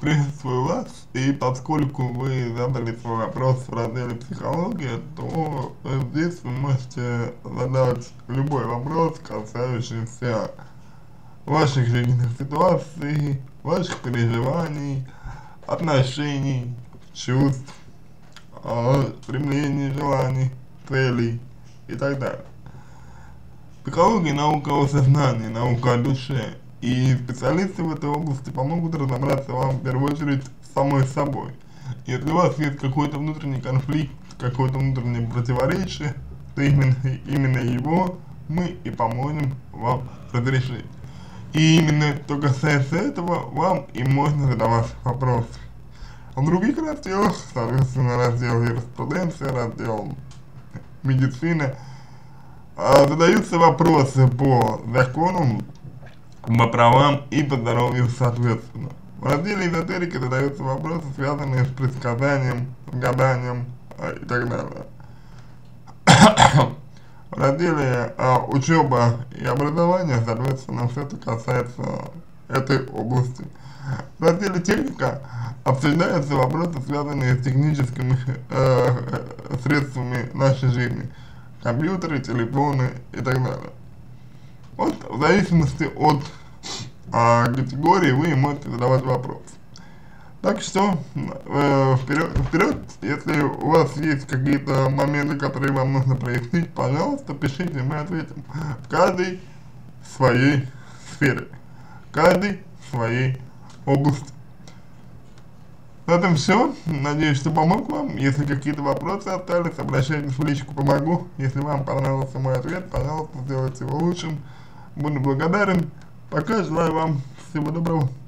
приветствую вас, и поскольку вы задали свой вопрос в разделе «Психология», то здесь вы можете задать любой вопрос, касающийся ваших жизненных ситуаций, ваших переживаний, отношений, чувств, стремлений, желаний, целей и так далее. Психология — наука о сознании, наука о душе, и специалисты в этой области помогут разобраться вам в первую очередь с самой собой. Если у вас есть какой-то внутренний конфликт, какое-то внутреннее противоречие, то именно его мы и поможем вам разрешить. И именно что касается этого, вам и можно задавать вопросы. В других разделах, соответственно, раздел юриспруденция, раздел медицина, задаются вопросы по законам, по правам и по здоровью соответственно. В разделе эзотерики задаются вопросы, связанные с предсказанием, гаданием и так далее. В разделе учеба и образование, соответственно, все это касается этой области. В разделе техника обсуждаются вопросы, связанные с техническими средствами нашей жизни. Компьютеры, телефоны и так далее. Вот в зависимости от категории вы можете задавать вопрос. Так что вперед, если у вас есть какие-то моменты, которые вам нужно прояснить, пожалуйста, пишите, мы ответим. В каждой своей сфере, в каждой своей области. На этом все. Надеюсь, что помог вам. Если какие-то вопросы остались, обращайтесь в личку, помогу. Если вам понравился мой ответ, пожалуйста, сделайте его лучшим. Буду благодарен. Пока, желаю вам всего доброго.